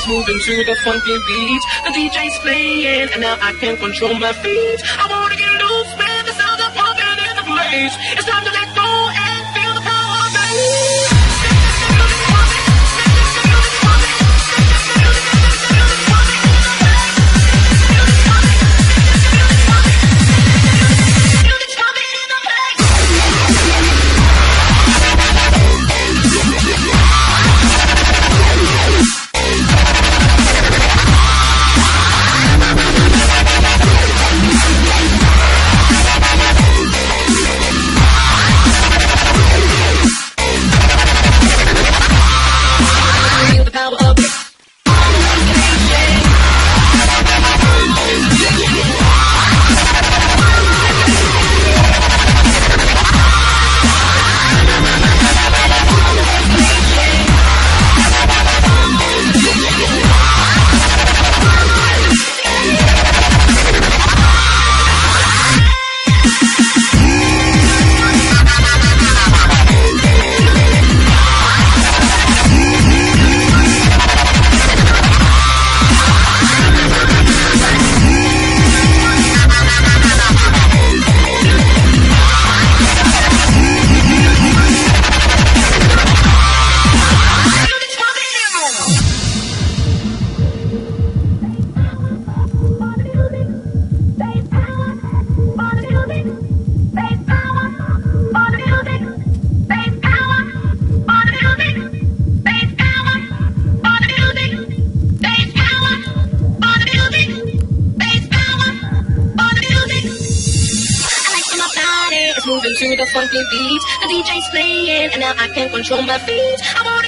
it's moving to the funky beat. The DJ's playing, and now I can't control my feet. I wanna get loose, man, the sounds are pumping in the place. It's time to let go and feel the power, baby. Moving to the funky beat, the DJ's playing, and now I can't control my feet. I wanna